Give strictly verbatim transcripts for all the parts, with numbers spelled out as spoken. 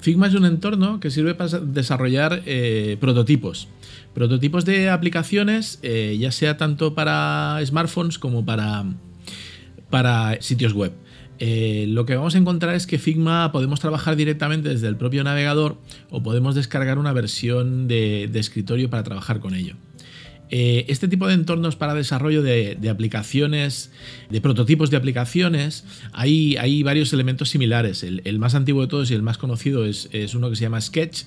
Figma es un entorno que sirve para desarrollar eh, prototipos. Prototipos de aplicaciones, eh, ya sea tanto para smartphones como para, para sitios web. Eh, lo que vamos a encontrar es que Figma podemos trabajar directamente desde el propio navegador o podemos descargar una versión de, de escritorio para trabajar con ello. Eh, este tipo de entornos para desarrollo de, de aplicaciones, de prototipos de aplicaciones, hay, hay varios elementos similares. El, el más antiguo de todos y el más conocido es, es uno que se llama Sketch,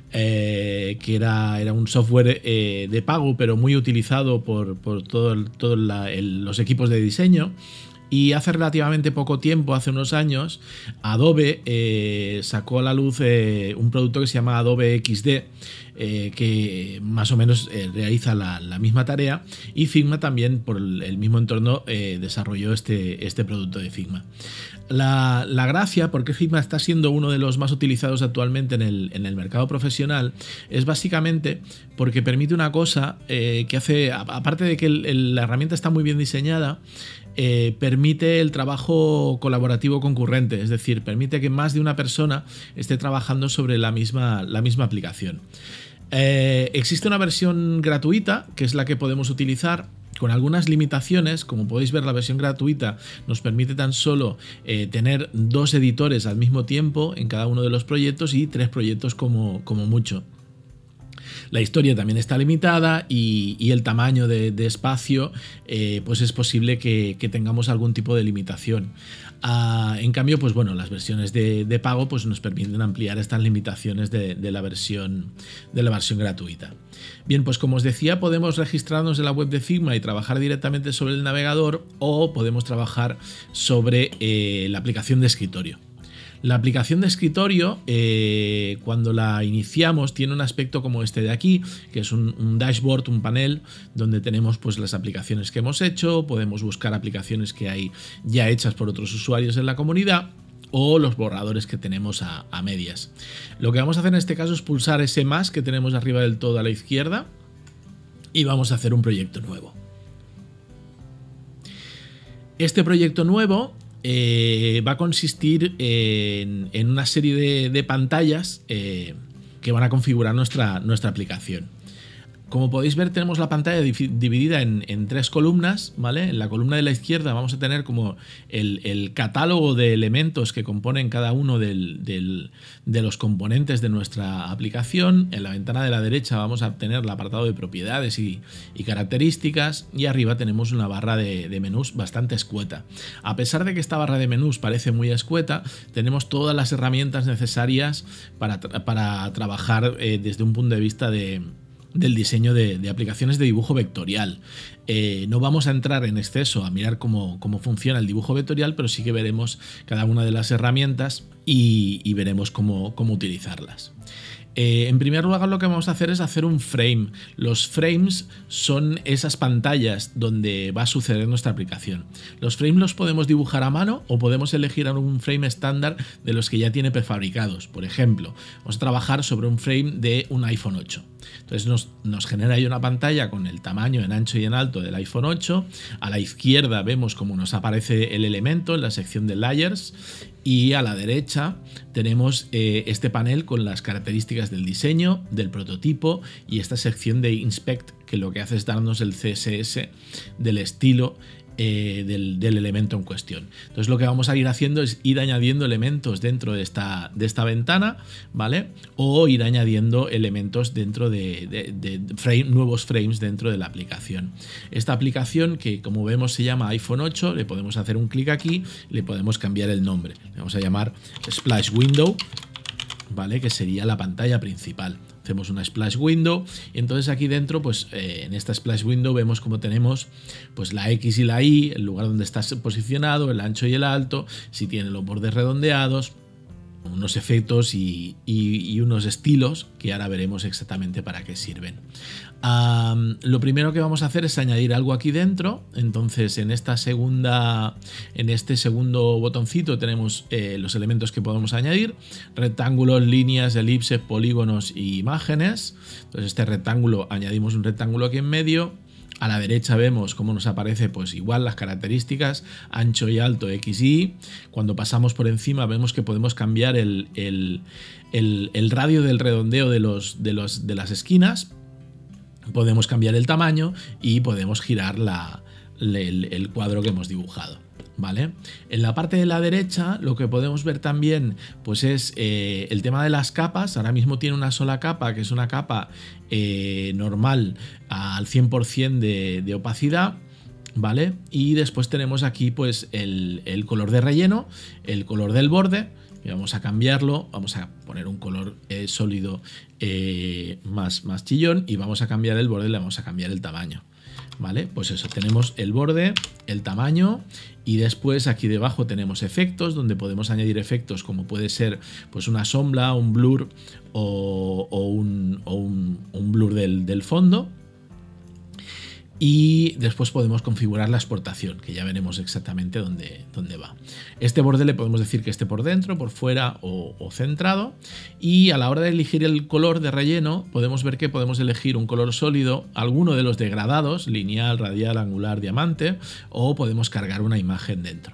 eh, que era, era un software eh, de pago, pero muy utilizado por, por todos todo los equipos de diseño. Y hace relativamente poco tiempo, hace unos años, Adobe eh, sacó a la luz eh, un producto que se llama Adobe equis de, eh, que más o menos eh, realiza la, la misma tarea, y Figma también, por el mismo entorno, eh, desarrolló este, este producto de Figma. La, la gracia, porque Figma está siendo uno de los más utilizados actualmente en el, en el mercado profesional, es básicamente porque permite una cosa eh, que hace, aparte de que el, el, la herramienta está muy bien diseñada, Eh, permite el trabajo colaborativo concurrente, es decir, permite que más de una persona esté trabajando sobre la misma, la misma aplicación. Eh, existe una versión gratuita, que es la que podemos utilizar, con algunas limitaciones. Como podéis ver, la versión gratuita nos permite tan solo eh, tener dos editores al mismo tiempo en cada uno de los proyectos y tres proyectos como, como mucho. La historia también está limitada y, y el tamaño de, de espacio, eh, pues es posible que, que tengamos algún tipo de limitación. Ah, en cambio, pues bueno, las versiones de, de pago pues nos permiten ampliar estas limitaciones de, de, la versión, de la versión gratuita. Bien, pues como os decía, podemos registrarnos en la web de Figma y trabajar directamente sobre el navegador, o podemos trabajar sobre eh, la aplicación de escritorio. La aplicación de escritorio, eh, cuando la iniciamos, tiene un aspecto como este de aquí, que es un, un dashboard, un panel, donde tenemos pues las aplicaciones que hemos hecho, podemos buscar aplicaciones que hay ya hechas por otros usuarios en la comunidad, o los borradores que tenemos a, a medias. Lo que vamos a hacer en este caso es pulsar ese más que tenemos arriba del todo a la izquierda y vamos a hacer un proyecto nuevo. Este proyecto nuevo Eh, va a consistir en, en una serie de, de pantallas eh, que van a configurar nuestra, nuestra aplicación. Como podéis ver, tenemos la pantalla dividida en, en tres columnas, ¿vale? En la columna de la izquierda vamos a tener como el, el catálogo de elementos que componen cada uno del, del, de los componentes de nuestra aplicación. En la ventana de la derecha vamos a tener el apartado de propiedades y, y características, y arriba tenemos una barra de, de menús bastante escueta. A pesar de que esta barra de menús parece muy escueta, tenemos todas las herramientas necesarias para, para trabajar eh, desde un punto de vista de del diseño de, de aplicaciones de dibujo vectorial. Eh, no vamos a entrar en exceso a mirar cómo, cómo funciona el dibujo vectorial, pero sí que veremos cada una de las herramientas y, y veremos cómo, cómo utilizarlas. Eh, en primer lugar, lo que vamos a hacer es hacer un frame. Los frames son esas pantallas donde va a suceder nuestra aplicación. Los frames los podemos dibujar a mano o podemos elegir un frame estándar de los que ya tiene prefabricados. Por ejemplo, vamos a trabajar sobre un frame de un iPhone ocho. Entonces nos, nos genera ahí una pantalla con el tamaño en ancho y en alto del iPhone ocho. A la izquierda vemos cómo nos aparece el elemento en la sección de layers, y a la derecha tenemos eh, este panel con las características del diseño, del prototipo, y esta sección de inspect, que lo que hace es darnos el C S S del estilo Eh, del, del elemento en cuestión. Entonces lo que vamos a ir haciendo es ir añadiendo elementos dentro de esta, de esta ventana, ¿vale? O ir añadiendo elementos dentro de, de, de frame, nuevos frames dentro de la aplicación. Esta aplicación, que como vemos se llama iPhone ocho, le podemos hacer un clic aquí, le podemos cambiar el nombre. Le vamos a llamar Splash Window, ¿vale? Que sería la pantalla principal. Hacemos una splash window y entonces aquí dentro, pues eh, en esta splash window vemos como tenemos pues la X y la Y, el lugar donde está posicionado, el ancho y el alto, si tiene los bordes redondeados, unos efectos y, y, y unos estilos que ahora veremos exactamente para qué sirven. Um, lo primero que vamos a hacer es añadir algo aquí dentro. Entonces en esta segunda en este segundo botoncito tenemos eh, los elementos que podemos añadir: rectángulos, líneas, elipses, polígonos y imágenes. Entonces este rectángulo, añadimos un rectángulo aquí en medio, A la derecha vemos cómo nos aparece pues igual las características, ancho y alto X Y. Cuando pasamos por encima vemos que podemos cambiar el, el, el, el radio del redondeo de, los, de, los, de las esquinas, podemos cambiar el tamaño y podemos girar la, el, el cuadro que hemos dibujado. ¿Vale? En la parte de la derecha lo que podemos ver también pues es eh, el tema de las capas. Ahora mismo tiene una sola capa, que es una capa eh, normal al cien por cien de, de opacidad, ¿vale? Y después tenemos aquí pues el, el color de relleno, el color del borde, y vamos a cambiarlo, vamos a poner un color eh, sólido eh, más, más chillón, y vamos a cambiar el borde, le vamos a cambiar el tamaño. ¿Vale? Pues eso, tenemos el borde, el tamaño, y después aquí debajo tenemos efectos, donde podemos añadir efectos como puede ser pues una sombra, un blur o, o, un, o un, un blur del, del fondo. Y después podemos configurar la exportación, que ya veremos exactamente dónde, dónde va. Este borde le podemos decir que esté por dentro, por fuera o, o centrado. Y a la hora de elegir el color de relleno, podemos ver que podemos elegir un color sólido, alguno de los degradados, lineal, radial, angular, diamante, o podemos cargar una imagen dentro.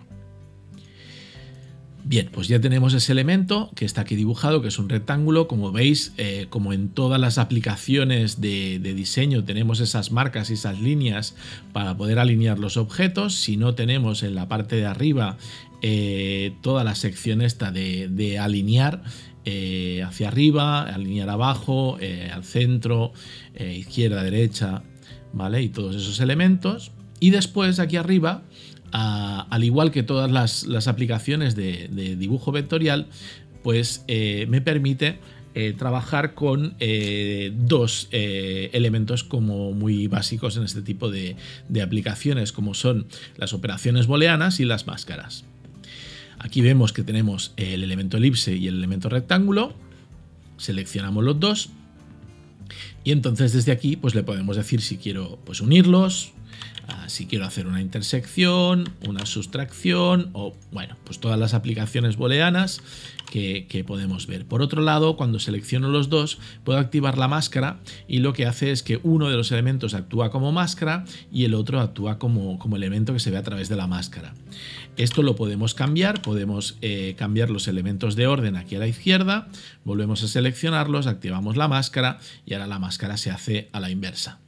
Bien, pues ya tenemos ese elemento que está aquí dibujado, que es un rectángulo. Como veis, eh, como en todas las aplicaciones de, de diseño tenemos esas marcas y esas líneas para poder alinear los objetos. Si no, tenemos en la parte de arriba eh, toda la sección esta de, de alinear eh, hacia arriba, alinear abajo, eh, al centro, eh, izquierda, derecha, ¿vale? Y todos esos elementos. Y después aquí arriba, Uh, al igual que todas las, las aplicaciones de, de dibujo vectorial, pues eh, me permite eh, trabajar con eh, dos eh, elementos como muy básicos en este tipo de, de aplicaciones, como son las operaciones booleanas y las máscaras. Aquí vemos que tenemos el elemento elipse y el elemento rectángulo, seleccionamos los dos y entonces desde aquí pues le podemos decir si quiero pues unirlos, Uh, si quiero hacer una intersección, una sustracción o, bueno, pues todas las aplicaciones booleanas que, que podemos ver. Por otro lado, cuando selecciono los dos, puedo activar la máscara y lo que hace es que uno de los elementos actúa como máscara y el otro actúa como, como elemento que se ve a través de la máscara. Esto lo podemos cambiar, podemos eh, cambiar los elementos de orden aquí a la izquierda, volvemos a seleccionarlos, activamos la máscara y ahora la máscara se hace a la inversa.